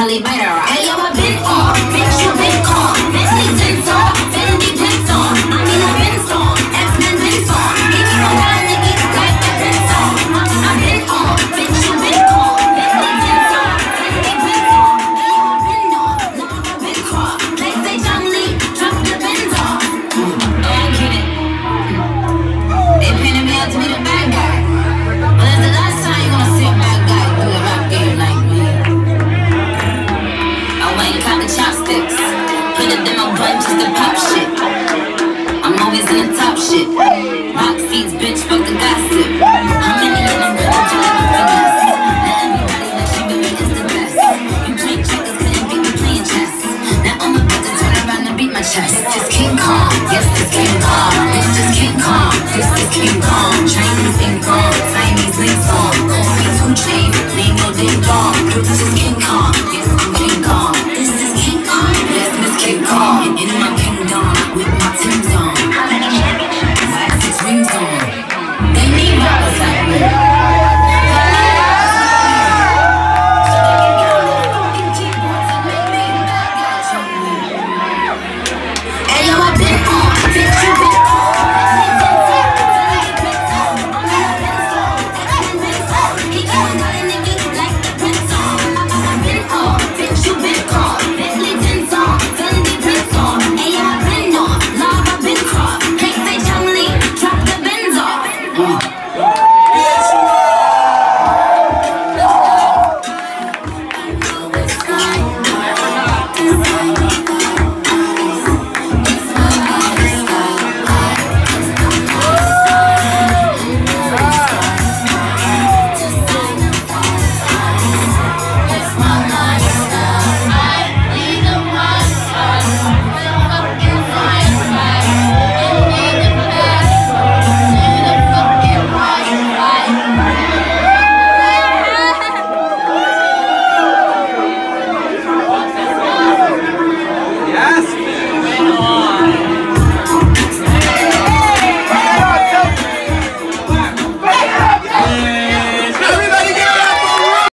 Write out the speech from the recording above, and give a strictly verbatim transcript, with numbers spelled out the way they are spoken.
Molly Biter. Hey yo, I been on, bitch, you been on. Bentley tints on, Fendi prints on. I mean I been on, X-Men been on. Give me no dollar, nigga, like the prints on. I been on, bitch, you been on. Bentley tints on, Fendi prints on. Hey yo, I been on, now I'm a big car. They say John Lee, drop the Benz off. Oh, I get it. They painted me out to be the bad guy. But that's the last time you gonna see a bad guy do a rap game like me. I went and caught the chopsticks. Hit a demo button just to pop shit. I'm always in the top shit. Box seats, bitch, fuck the gossip. How many of them really do like a finesse? Let everybody that she with me is the best. You played checkers, couldn't beat me playing chess. Now I'm about to turn around and beat my chest. Just King Kong, yes, this King Kong. This just King Kong, this is King Kong. Chinese ink on, Chinese links on. Call me two chains, leave no ding dong. This is King